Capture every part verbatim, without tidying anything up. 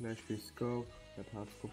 Là, je fais scope, la scope.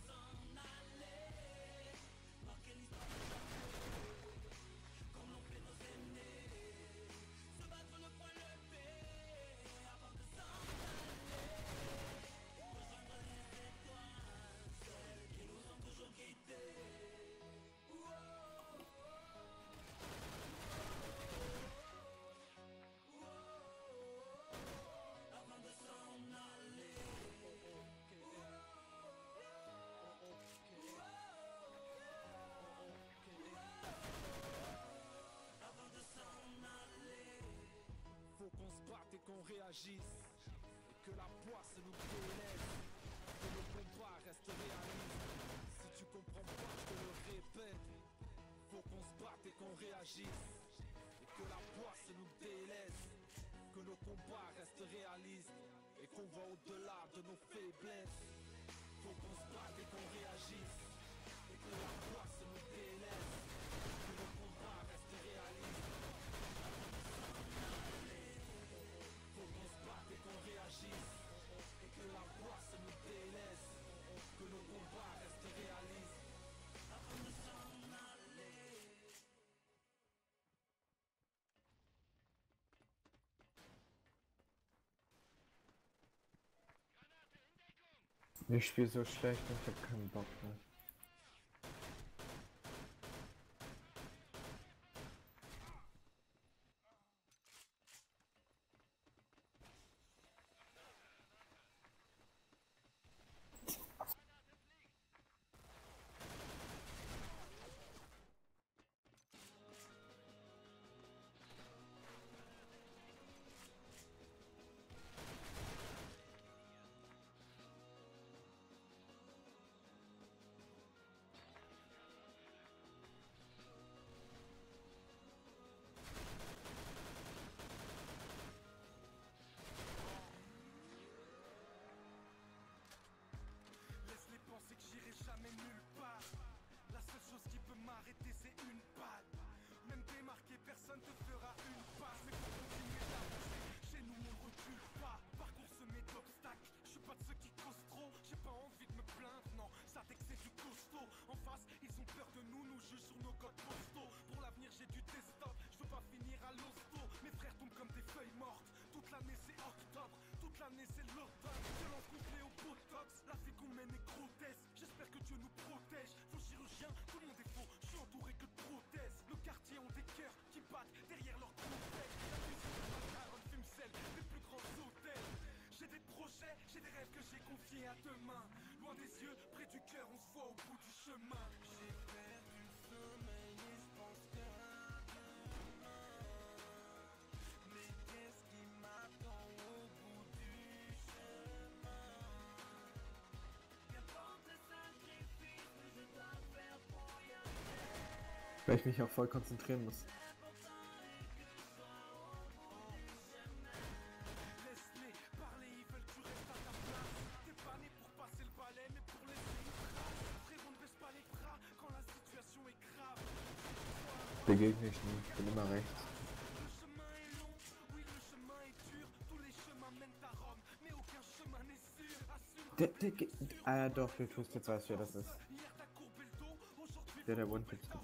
Faut qu'on se batte et qu'on réagisse, et que la poisse nous délaisse, que le combat reste réaliste. Si tu comprends pas, je te le répète. Faut qu'on se batte et qu'on réagisse, et que la poisse nous délaisse, que le combat reste réaliste, et qu'on va au-delà de nos faiblesses. Faut qu'on se batte et qu'on réagisse, et que la poisse nous délaisse, que le combat reste réaliste. Faut qu'on se batte et qu'on réagisse, et que la poisse nous délaisse, que le combat reste réaliste, avant de s'en aller. Ich spiele so schlecht und ich habe keinen Bock mehr. C'est que j'irai jamais nulle part. La seule chose qui peut m'arrêter c'est une balle. Même démarqué, personne te fera une passe. Mais faut continuer d'avancer, chez nous on recule pas. Parcours semé d'obstacles, je suis pas de ceux qui causent trop. J'ai pas envie de me plaindre, non, ça dès que c'est du costaud. En face, ils ont peur de nous, nous jugent sur nos codes postaux. Pour l'avenir j'ai du desktop, je veux pas finir à l'hosto. Mes frères tombent comme des feuilles mortes, toute l'année c'est octobre, toute l'année c'est l'automne. Violence couplée au botox, la vie qu'on mène est grotesque. J'espère que Dieu nous protège, faux chirurgien, tout le monde est faux. Je suis entouré que de prothèses, le quartier ont des cœurs qui battent derrière leur trompette. La musique de ma caronne fume celle des plus grands hôtels. J'ai des projets, j'ai des rêves que j'ai confiés à demain. Loin des yeux, près du cœur, on se voit au bout du chemin. J'ai perdu le sommeil et je pense qu'à demain. Mais qu'est-ce qui m'attend au bout du chemin? Qu'importe le sacrifice que je dois faire pour y arriver. Weil ich mich auch voll konzentrieren muss. Begegne ich nie, ich bin immer rechts. Der, der, der, ah doch, du tust jetzt weißt, wer das ist. Der der One-Hits gibt.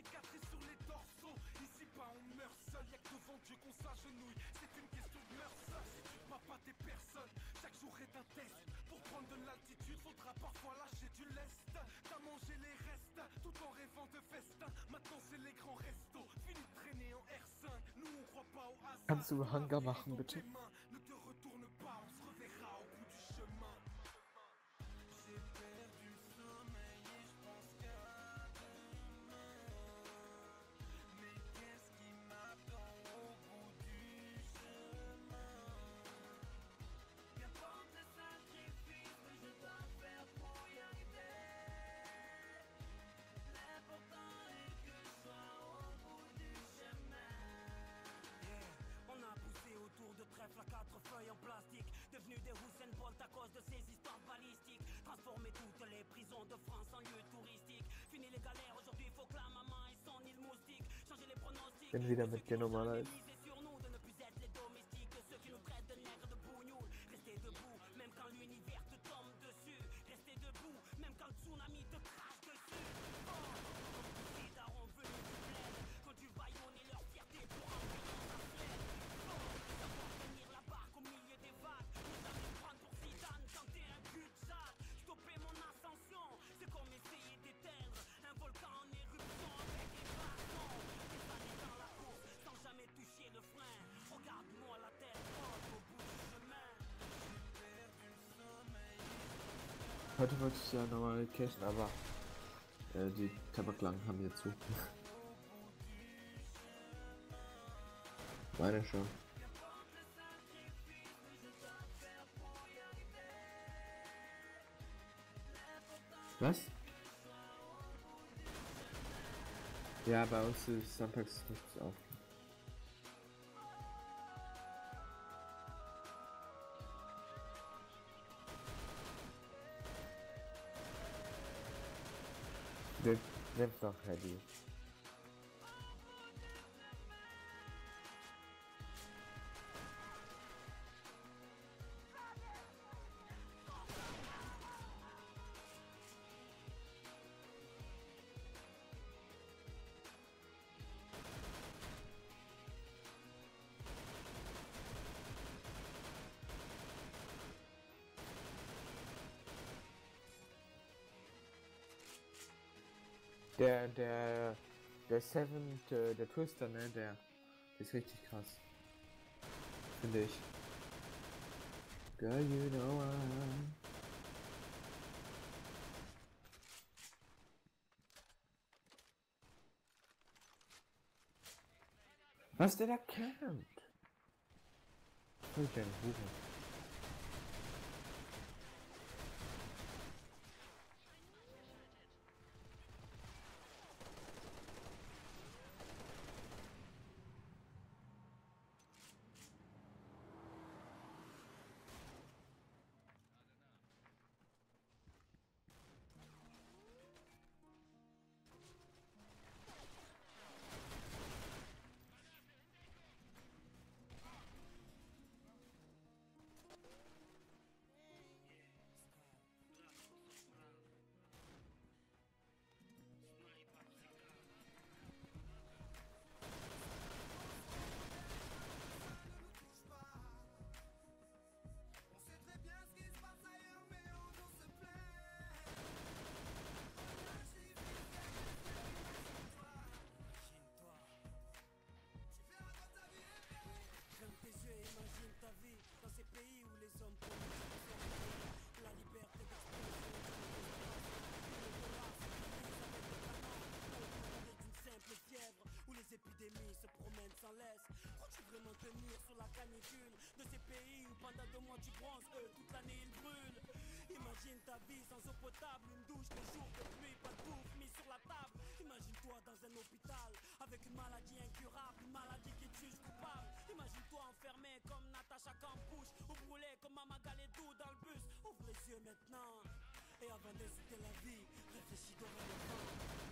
Chaque jour est un test. Pour prendre de l'altitude, faudra parfois lâcher du lest. T'as mangé les restes, tout en rêvant de festin. Maintenant c'est les grands restos. Fini de traîner en R cinq. Nous on croit pas au hasard. Kannst du Hangar machen, bitte? Ne te retourne pas, on se reverra au bout du chemin. J'ai perdu le sommeil et je pense qu'à demain. Mais qu'est-ce qui m'attend au bout du chemin? Qu'importe le sacrifice que je dois faire pour y arriver. L'important est que je sois au bout du chemin. Yeah. On a poussé autour de trèfle à quatre feuilles en plastique. Devenu des Usain Bolt à cause de ces histoires balistiques. Transformer toutes les prisons de France en lieux touristiques. Fini les galères, aujourd'hui faut que la maman ait son île moustique. Changer les pronostics. Bin wieder mit Genomala. Sur nous de ne plus être les domestiques. Ceux qui nous traitent de nègres, de bougnoules. Rester debout, même quand l'univers te tombe Heute wollte ich ja nochmal cashen, aber äh, die Tabaklangen haben hier zu. Meine schon. Was? Ja, bei uns ist sonntags nichts auf. Nimm, nimm's doch, Handy. Der, der, der Seven, der, der Twister, ne, der ist richtig krass. Finde ich. Girl, you know I... Was der da campt? Voll kleine Huren. Épidémies se promènent sans laisse. Crois-tu vraiment tenir sur la canicule de ces pays où pendant deux mois tu bronzes, eux toute l'année ils brûlent? Imagine ta vie sans eau potable, une douche, des jours de pluie, pas de bouffe mis sur la table. Imagine-toi dans un hôpital avec une maladie incurable, une maladie qui te juge coupable. Imagine-toi enfermé comme Natacha Campouche ou brûlé comme Mama Galedou dans le bus. Ouvre les yeux maintenant et avant d'insulter la vie, réfléchis dorénavant.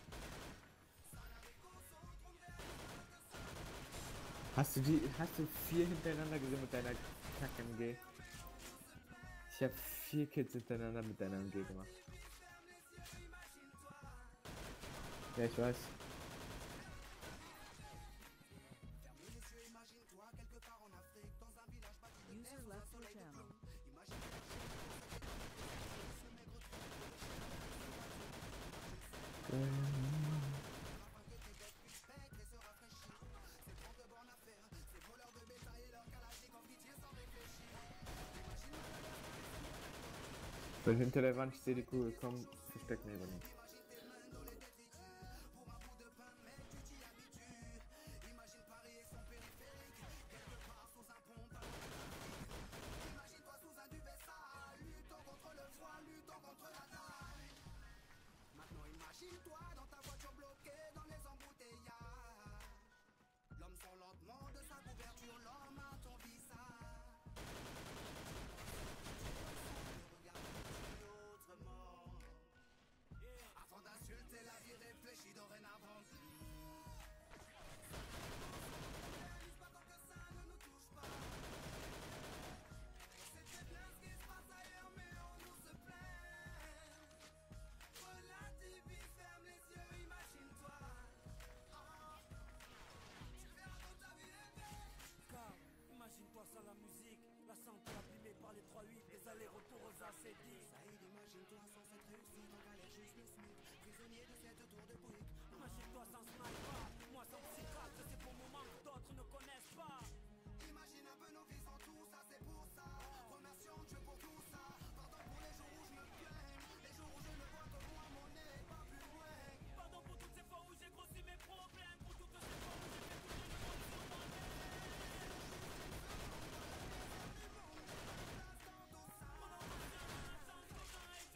Hast du die, hast du vier hintereinander gesehen mit deiner Kack-M G? Ich habe vier Kills hintereinander mit deiner M G gemacht. Ja, ich weiß. User left your channel. Ich bin hinter der Wand, ich sehe die Kugel, komm, versteck mich aber nicht.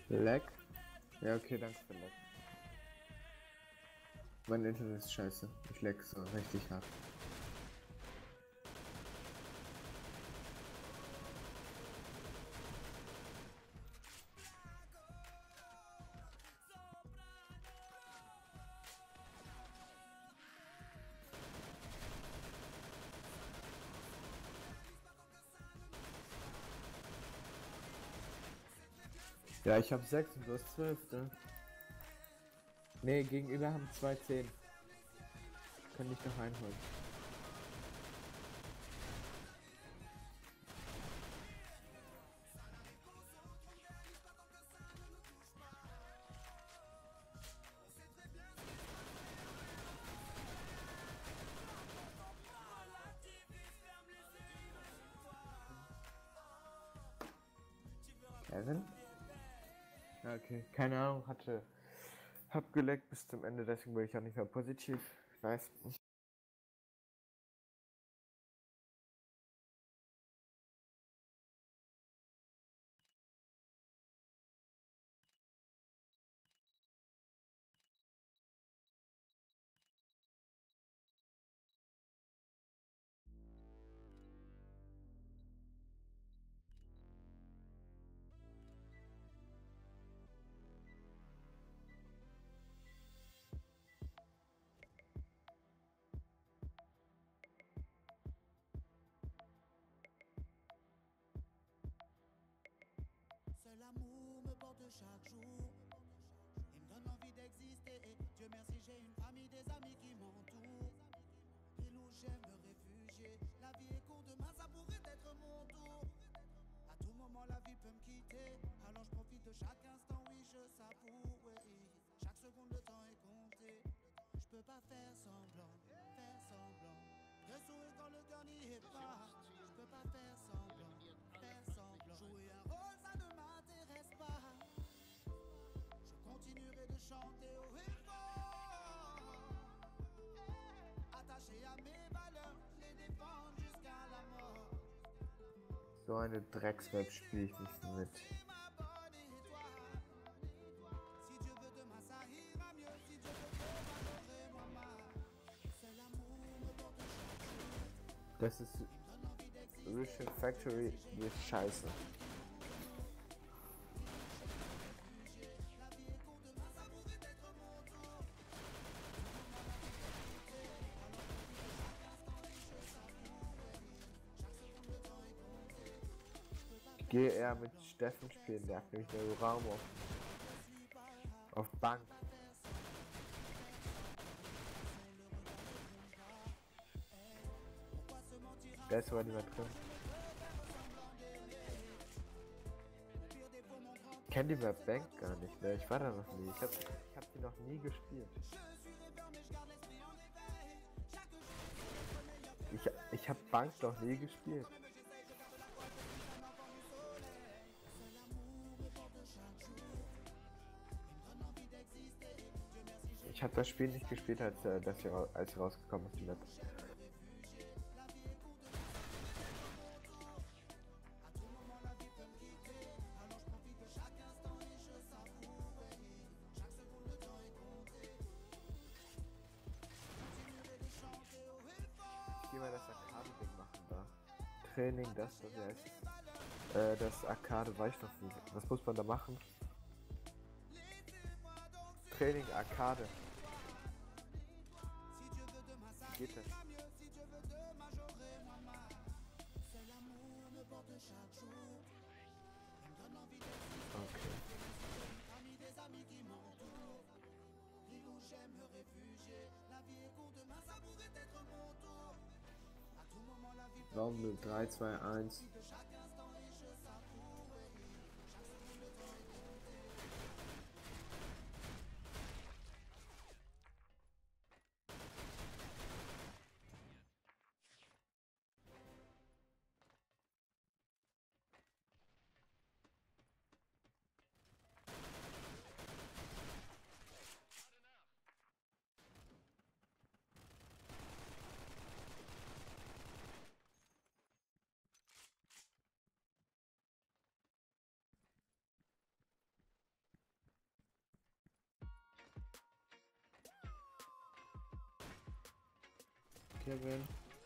Lag? Ja, okay, danke für Lag. Mein Internet ist scheiße. Ich lag so richtig hart. Ja, ich hab sechs und du hast zwölf, ne? Ne, gegenüber haben zwei zehn. Kann ich noch einholen. Kevin? Ja, okay, keine Ahnung, hatte. Hab geleckt bis zum Ende, deswegen bin ich auch nicht mehr positiv. Ich weiß. Seul l'amour me porte chaque jour. Il me donne envie d'exister. Et Dieu merci, j'ai une famille, des amis qui m'entourent. Ville où j'aime me réfugier. La vie est courte, demain ça pourrait être mon tour. À tout moment la vie peut me quitter. Alors je profite de chaque instant, oui je savoure. Oui. Chaque seconde le temps est compté. Je peux pas faire semblant, faire semblant. De sourire quand le cœur n'y est pas. Je peux pas faire semblant, faire semblant. Jouer un rôle ça ne m'intéresse pas. Je continuerai de chanter haut et fort. Attaché à mes valeurs, les défendre jusqu'à la mort. So eine Drecksmap spiele ich nicht mit. Ma bonne étoile. Si Dieu veut demain ça ira mieux. Si Dieu veut demain j'aurai moins mal. C'est l'amour me porte chaque jour. Das ist Vision Factory, die ist scheiße. Ich gehe eher mit Steffen spielen, der hat nämlich nur Raum auf, auf Bank. Der ist sogar nicht mehr drin. Ich kenne die Map Bank gar nicht mehr, ich war da noch nie. Ich hab, ich hab die noch nie gespielt. Ich, ich hab Bank noch nie gespielt. Ich habe das Spiel nicht gespielt, als, äh, das hier, als hier rausgekommen ist, die Map. Ich geh mal das Arcade-Ding machen da. Training, das, was heißt. Äh, das Arcade weiß ich noch nicht. Was muss man da machen? Training Arcade. Wie geht das? Okay. Raum drei, zwei, eins. Kevin.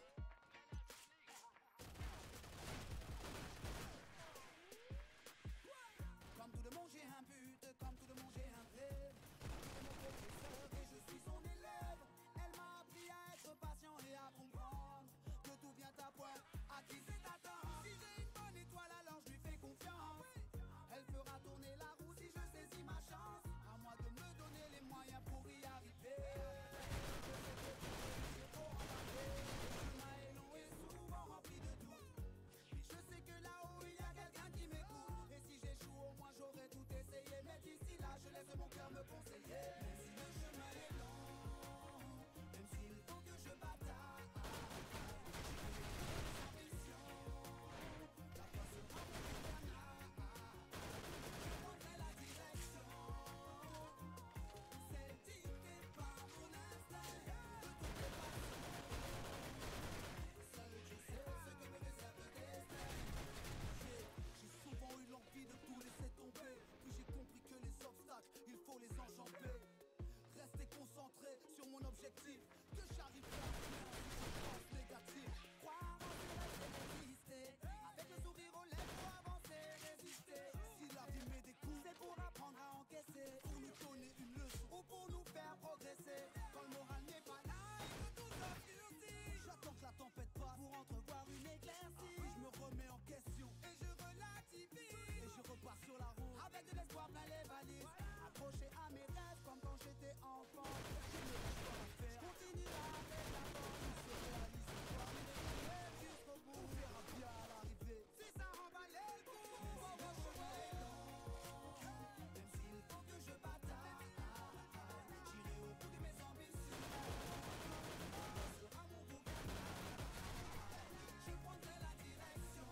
Comme tout le monde j'ai un but, comme tout le monde j'ai un rêve. C'est mon professeur et je suis son élève. Elle m'a appris à être patient et à comprendre que tout vient à point, à qui c'est attendre. Si j'ai une bonne étoile alors je lui fais confiance. Elle fera tourner la roue si je saisis ma chance. À moi de me donner les moyens pour y arriver. Je sais que pour réussir faut embarquer. Le chemin est long et souvent rempli de doutes. Puis je sais que là-haut il y a quelqu'un qui m'écoute. Et si j'échoue au moins j'aurai tout essayé. Mais d'ici là je laisse mon cœur me conseiller. Même si le chemin est long, même s'il faut que je bataille, j'ai mes ambitions. La foi sera mon gouvernail. Je prendrai la direction. C'est dicté par mon instinct. De toutes les façons, seul je sais ce que me réserve le destin. J'ai souvent eu l'envie de tout laisser tomber. Puis j'ai compris que les obstacles, il faut les enjamber. Rester concentré sur mon objectif. Que j'arrive à rien si je pense négatif. Croire en Dieu, c'est résister. Avec le sourire aux lèvres pour avancer, résister. Si la vie met des coups, c'est pour apprendre à encaisser. Pour nous donner une leçon ou pour nous faire progresser. Quand le moral n'est pas là et que tout s'obscurcit, j'attends que la tempête passe pour entrevoir une éclaircie. Puis je me remets en question et je relativise. Et je repars sur la route avec de l'espoir plein les valises. Accroché à mes rêves comme quand j'étais enfant. Je ne lâche pas l'affaire, je continue avec la force. Tout se réalise ce soir, une épreuve jusqu'au bout. On verra bien à l'arrivée si ça en valait le coup. Même si le chemin est long, même s'il faut que je bataille, j'irai au bout de mes ambitions. Ce sera mon gouvernail. Je prendrai la direction.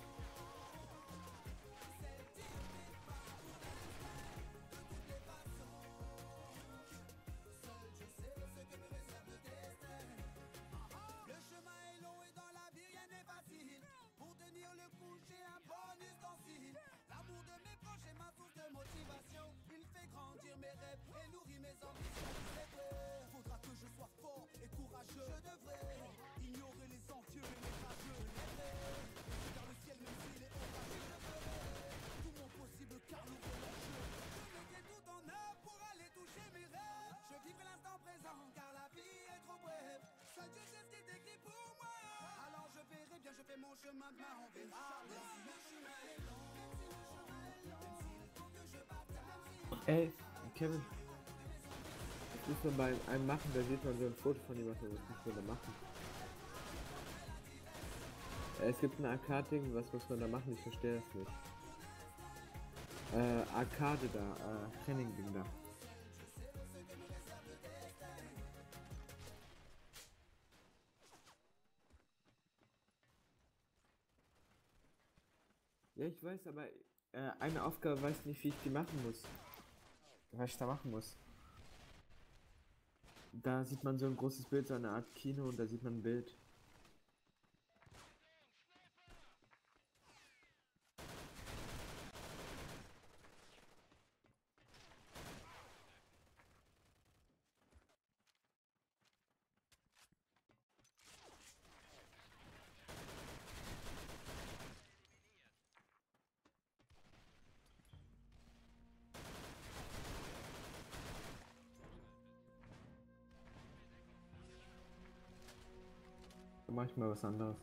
C'est dicté par mon instinct. De toutes les façons, seul je sais ce que me réserve le destin. Le chemin est long et dans la vie rien n'est facile. Pour tenir le coup j'ai un bon ustensile. L'amour de mes proches est ma source de motivation. Il fait grandir mes rêves et nourrit mes ambitions. C'est vrai, faudra que je sois fort et courageux. Je devrais ignorer les envieux et les rageux. Je lèverai car le ciel même s'il est orageux. Je ferai tout mon possible car l'ouvre l'enjeu. Je mettrai tout en œuvre pour aller toucher mes rêves. Je vivrai l'instant présent car la vie est trop brève. Seul Dieu sait ce qui est écrit pour moi. Alors je verrai bien, je fais mon chemin, demain on verra. Même si le chemin est long, même si le chemin est long, même s'il faut que je bataille. Ey, Kevin. Das ist man beim einem Machen, da sieht man so ein Foto von ihm, was er was muss man da machen. Äh, Es gibt ein Arcade-Ding, was muss man da machen? Ich verstehe das nicht. Äh, Arcade da, äh, Training-Ding da. Ja, ich weiß, aber äh, eine Aufgabe weiß nicht, wie ich die machen muss. Was ich da machen muss. Da sieht man so ein großes Bild, so eine Art Kino, und da sieht man ein Bild. Dann mach ich mal was anderes.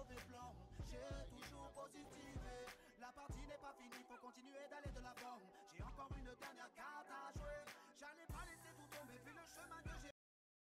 mauvais plan. J'ai toujours positivé. La partie n'est pas finie, faut continuer d'aller de l'avant. J'ai encore une dernière carte.